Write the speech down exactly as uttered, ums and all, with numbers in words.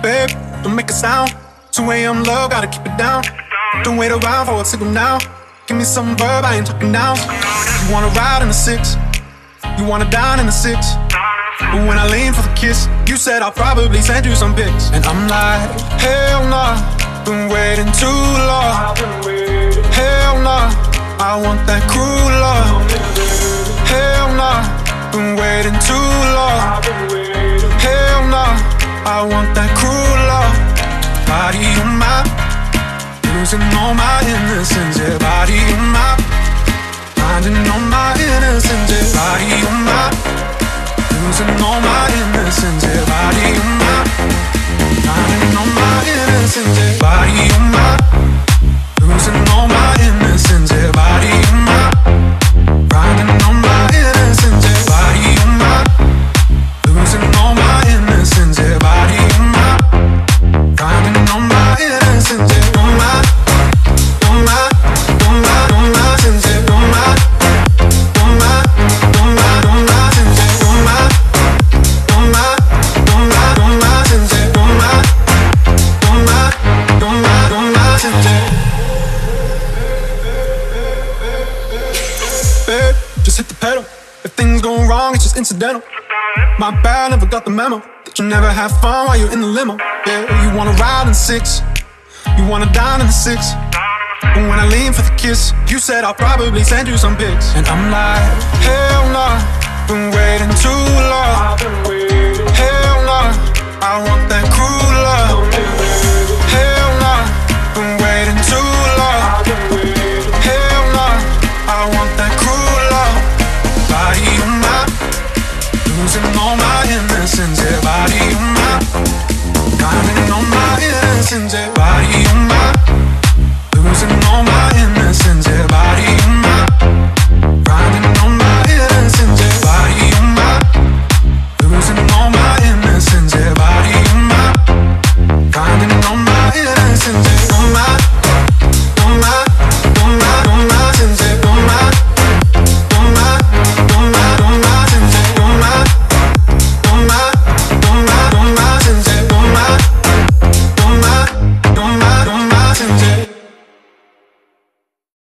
Babe, don't make a sound. two A M love, gotta keep it down. Don't wait around for a signal now. Give me some verb, I ain't talking now. You wanna ride in the six, you wanna dine in the six. But when I lean for the kiss, you said I'll probably send you some pics. And I'm like, hell nah, been waiting too long. Hell nah, I want that cruel love. Hell nah, been waiting too long. Hell nah, I want that cruel love. Body on my, losing all my innocence. Yeah, body on my, finding all my innocence. Yeah, body on my, losing all my innocence. Yeah, body on my, finding all my innocence. Yeah, body on my, losing all my innocence. Yeah, body on my, finding all my innocence. Yeah, body on my, losing all my innocence. Yeah, body on my, finding all my innocence. Yeah, on my, on my, on my, on my sense. Yeah, on my, on my, on my, on my sense. Yeah, on my, on my, on my, on my sense. Yeah, on my, on my, on my, on my sense. Yeah. Babe, just hit the pedal. If things go wrong, it's just incidental. My bad, never got the memo that you never have fun while you're in the limo. Yeah, you wanna ride in six, you wanna dine in the six. But when I lean for the kiss, you said I'll probably send you some pics. And I'm like, hell nah, been waiting too long. Hell nah, I want that cruise.